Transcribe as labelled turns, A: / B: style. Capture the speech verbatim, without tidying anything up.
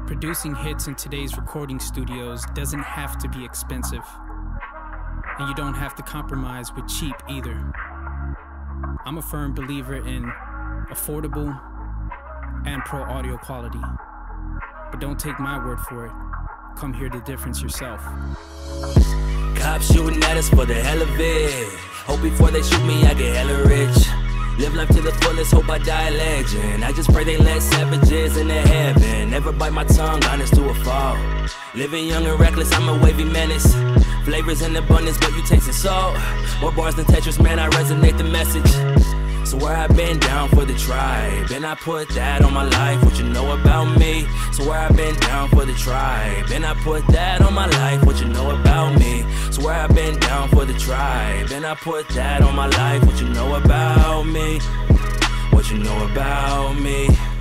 A: Producing hits in today's recording studios doesn't have to be expensive. And you don't have to compromise with cheap either. I'm a firm believer in affordable and pro audio quality. But don't take my word for it. Come hear the difference yourself.
B: Cops shooting at us for the hell of it. Hope before they shoot me I get hella rich. Live life to the fullest, hope I die a legend. I just pray they let savages into heaven. Never bite my tongue, honest to a fault. Living young and reckless, I'm a wavy menace. Flavors in abundance, but you tasting salt. More bars than Tetris, man, I resonate the message. So where I been down for the tribe, and I put that on my life, what you know about me. So where I been down for the tribe, and I put that on my life, what you know about me. So where I been down for the tribe, and I put that on my life, what you know about me. What you know about me.